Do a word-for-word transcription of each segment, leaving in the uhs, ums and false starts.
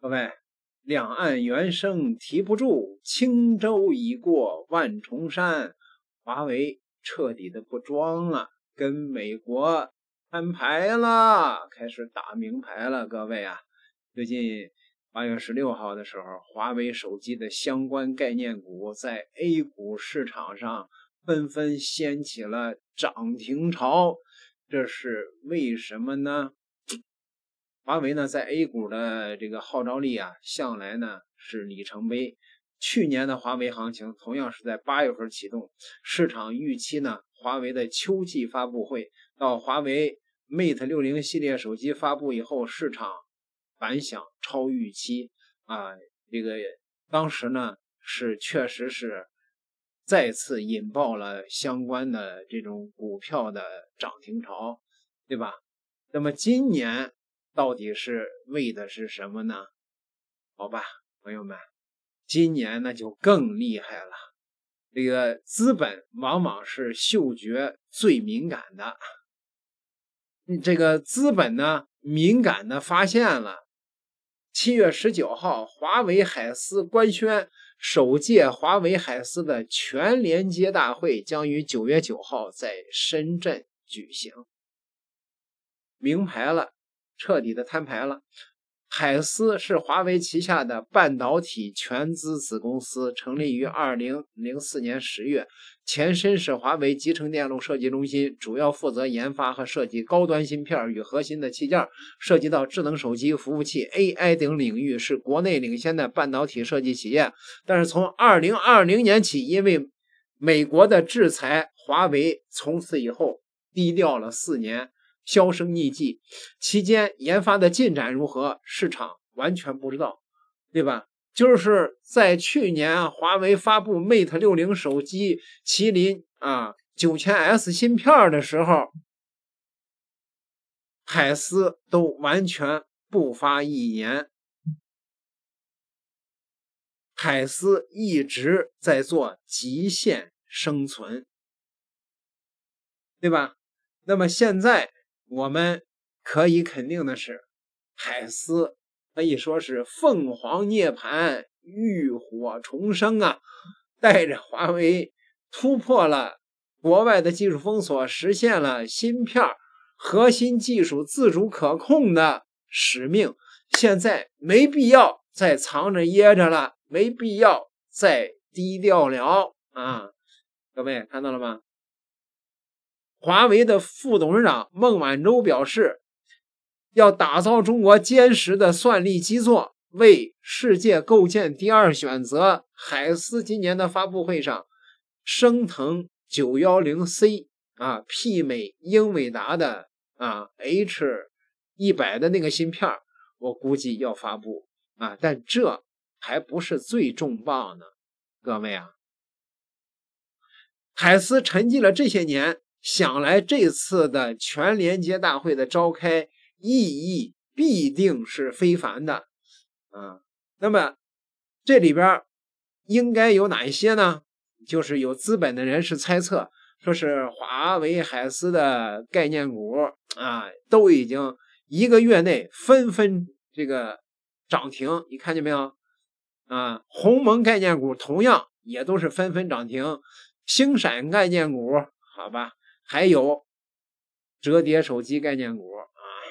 各位，两岸猿声啼不住，轻舟已过万重山。华为彻底的不装了，跟美国摊牌了，开始打明牌了。各位啊，最近八月十六号的时候，华为手机的相关概念股在 A 股市场上纷纷掀起了涨停潮，这是为什么呢？华为呢，在 A 股的这个号召力啊，向来呢是里程碑。去年的华为行情同样是在八月份启动，市场预期呢，华为的秋季发布会到华为 Mate 六十系列手机发布以后，市场反响超预期啊，这个当时呢是确实是再次引爆了相关的这种股票的涨停潮，对吧？那么今年到底是为的是什么呢？好吧，朋友们，今年那就更厉害了。这个资本往往是嗅觉最敏感的，这个资本呢敏感的发现了，七月十九号，华为海思官宣，首届华为海思的全连接大会将于九月九号在深圳举行。明牌了，彻底的摊牌了。海思是华为旗下的半导体全资子公司，成立于二零零四年十月，前身是华为集成电路设计中心，主要负责研发和设计高端芯片与核心的器件，涉及到智能手机、服务器、A I 等领域，是国内领先的半导体设计企业。但是从二零二零年起，因为美国的制裁，华为从此以后低调了四年，销声匿迹，期间研发的进展如何，市场完全不知道，对吧？就是在去年华为发布 Mate 六十手机麒麟啊 九千 S 芯片的时候，海思都完全不发一言。海思一直在做极限生存，对吧？那么现在我们可以肯定的是，海思可以说是凤凰涅槃，浴火重生啊，带着华为突破了国外的技术封锁，实现了芯片核心技术自主可控的使命。现在没必要再藏着掖着了，没必要再低调了啊！各位看到了吗？华为的副董事长孟晚舟表示，要打造中国坚实的算力基座，为世界构建第二选择。海思今年的发布会上，升腾 九一零 C 啊，媲美英伟达的啊 H 一百 的那个芯片，我估计要发布啊，但这还不是最重磅的，各位啊，海思沉寂了这些年，想来这次的全连接大会的召开意义必定是非凡的啊。那么这里边应该有哪一些呢？就是有资本的人士猜测，说是华为海思的概念股啊，都已经一个月内纷纷这个涨停，你看见没有啊？鸿蒙概念股同样也都是纷纷涨停，星闪概念股好吧，还有折叠手机概念股啊。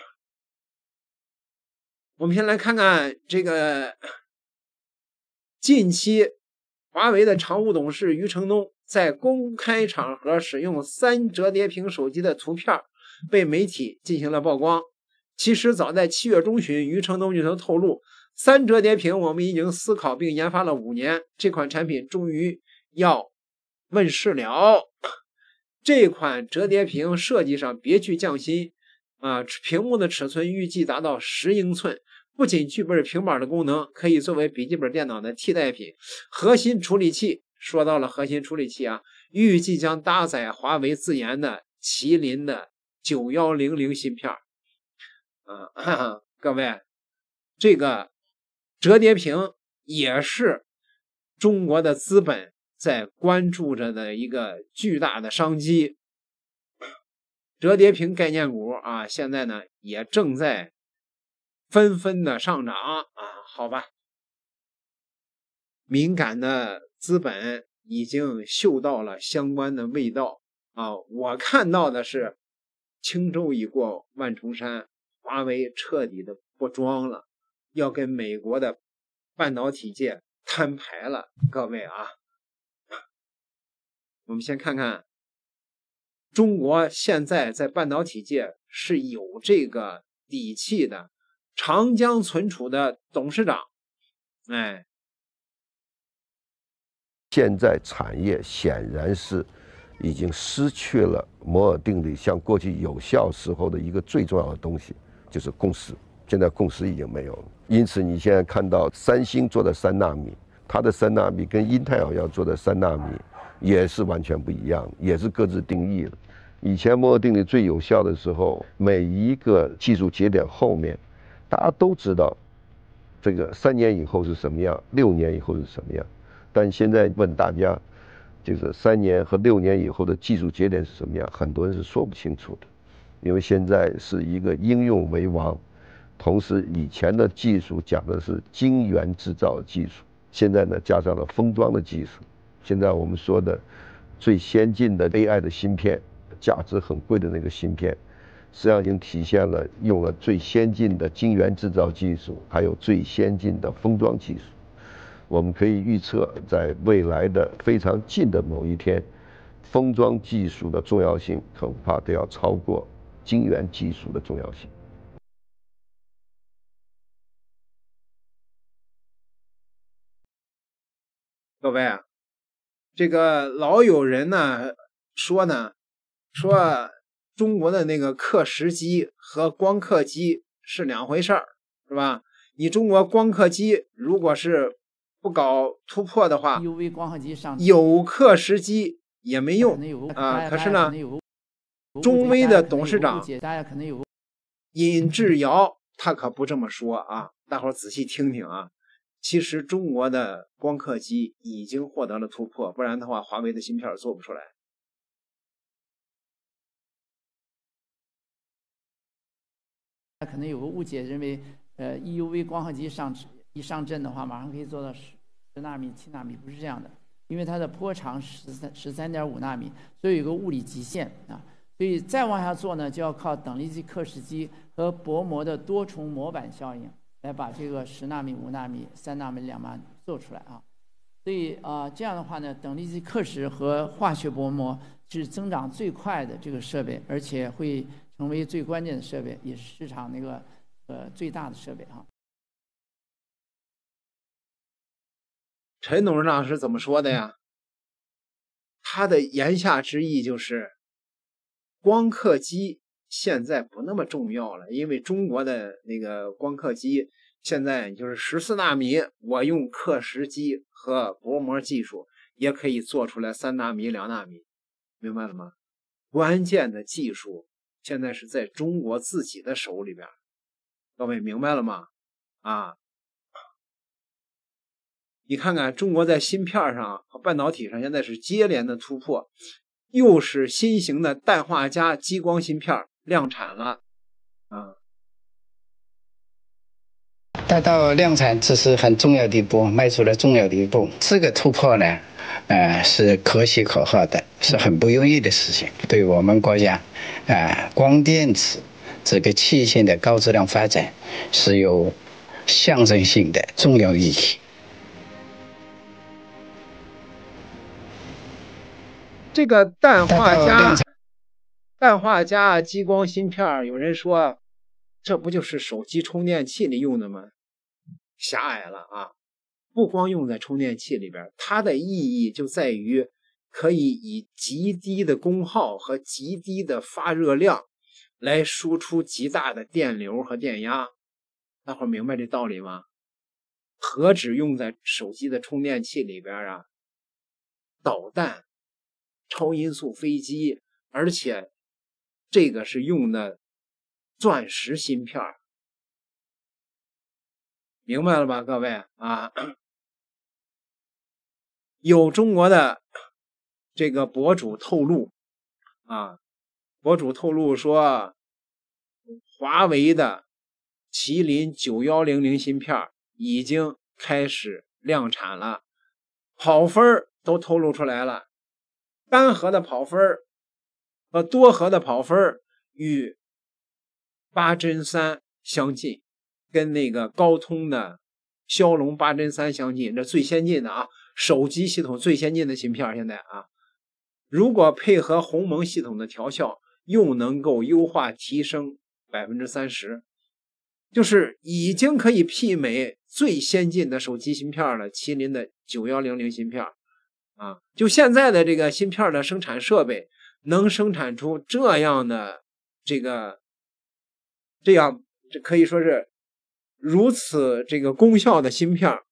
我们先来看看这个近期华为的常务董事余承东在公开场合使用三折叠屏手机的图片被媒体进行了曝光。其实早在七月中旬，余承东就曾透露，三折叠屏我们已经思考并研发了五年，这款产品终于要问世了。这款折叠屏设计上别具匠心啊，屏幕的尺寸预计达到十英寸，不仅具备平板的功能，可以作为笔记本电脑的替代品。核心处理器，说到了核心处理器啊，预计将搭载华为自研的麒麟的九一零零芯片啊哈哈，各位，这个折叠屏也是中国的资本在关注着的一个巨大的商机。折叠屏概念股啊，现在呢也正在纷纷的上涨啊。 好吧，敏感的资本已经嗅到了相关的味道啊！我看到的是轻舟已过万重山，华为彻底的不装了，要跟美国的半导体界摊牌了。各位啊，我们先看看中国现在在半导体界是有这个底气的，长江存储的董事长，哎。 现在产业显然是已经失去了摩尔定律像过去有效时候的一个最重要的东西，就是共识。现在共识已经没有了，因此你现在看到三星做的三纳米，它的三纳米跟英特尔要做的三纳米也是完全不一样，也是各自定义了。以前摩尔定律最有效的时候，每一个技术节点后面，大家都知道这个三年以后是什么样，六年以后是什么样。但现在问大家，就是三年和六年以后的技术节点是什么样，很多人是说不清楚的，因为现在是一个应用为王，同时以前的技术讲的是晶圆制造技术，现在呢加上了封装的技术，现在我们说的最先进的 A I 的芯片，价值很贵的那个芯片，实际上已经体现了用了最先进的晶圆制造技术，还有最先进的封装技术。我们可以预测，在未来的非常近的某一天，封装技术的重要性恐怕都要超过晶圆技术的重要性。 各位啊，这个老有人呢说呢，说中国的那个刻蚀机和光刻机是两回事儿，是吧？你中国光刻机如果是不搞突破的话， U V 光刻机上有刻蚀机也没用啊。可是呢，中微的董事长尹志尧他可不这么说啊，大伙儿仔细听听啊。其实中国的光刻机已经获得了突破，不然的话，华为的芯片做不出来。 可能有个误解，认为呃 E U V 光刻机上一上阵的话，马上可以做到十十纳米、七纳米，不是这样的，因为它的波长十三十三点五纳米，所以有个物理极限啊。所以再往下做呢，就要靠等离子刻蚀机和薄膜的多重模板效应来把这个十纳米、五纳米、三纳米、两纳米做出来啊。所以啊、呃，这样的话呢，等离子刻蚀和化学薄膜是增长最快的这个设备，而且会成为最关键的设备，也是市场那个呃最大的设备啊。 陈董事长是怎么说的呀？他的言下之意就是，光刻机现在不那么重要了，因为中国的那个光刻机现在就是十四纳米，我用刻蚀机和薄膜技术也可以做出来三纳米、两纳米，明白了吗？关键的技术现在是在中国自己的手里边，各位明白了吗？啊，你看看中国在芯片上和半导体上现在是接连的突破，又是新型的氮化镓激光芯片量产了啊。 达到量产，这是很重要的一步，迈出了重要的一步。这个突破呢，呃，是可喜可贺的，是很不容易的事情。对我们国家，呃，光电子这个器械的高质量发展是有象征性的重要意义。 这个氮化镓、氮化镓激光芯片，有人说，这不就是手机充电器里用的吗？狭隘了啊！不光用在充电器里边，它的意义就在于可以以极低的功耗和极低的发热量来输出极大的电流和电压。大伙明白这道理吗？何止用在手机的充电器里边啊，导弹、超音速飞机，而且这个是用的钻石芯片，明白了吧，各位啊？有中国的这个博主透露啊，博主透露说，华为的麒麟九一零零芯片已经开始量产了，跑分都透露出来了，单核的跑分和多核的跑分与八针三相近，跟那个高通的骁龙八针三相近，这最先进的啊，手机系统最先进的芯片现在啊，如果配合鸿蒙系统的调校，又能够优化提升 百分之三十， 就是已经可以媲美最先进的手机芯片了，麒麟的九一零零芯片啊，就现在的这个芯片的生产设备能生产出这样的这个这样这可以说是如此这个功效的芯片，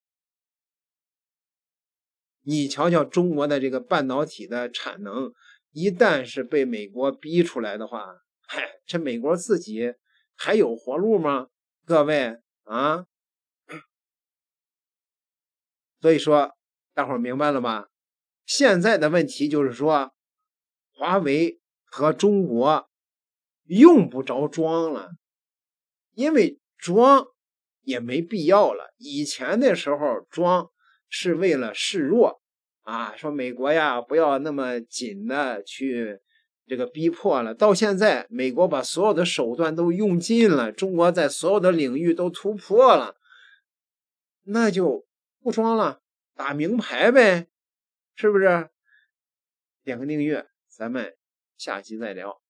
你瞧瞧中国的这个半导体的产能，一旦是被美国逼出来的话，嗨，这美国自己还有活路吗？各位啊，所以说大伙儿明白了吧？现在的问题就是说，华为和中国用不着装了，因为装也没必要了。以前的时候装是为了示弱啊，说美国呀不要那么紧的去这个逼迫了。到现在美国把所有的手段都用尽了，中国在所有的领域都突破了，那就不装了，打明牌呗，是不是？点个订阅，咱们下期再聊。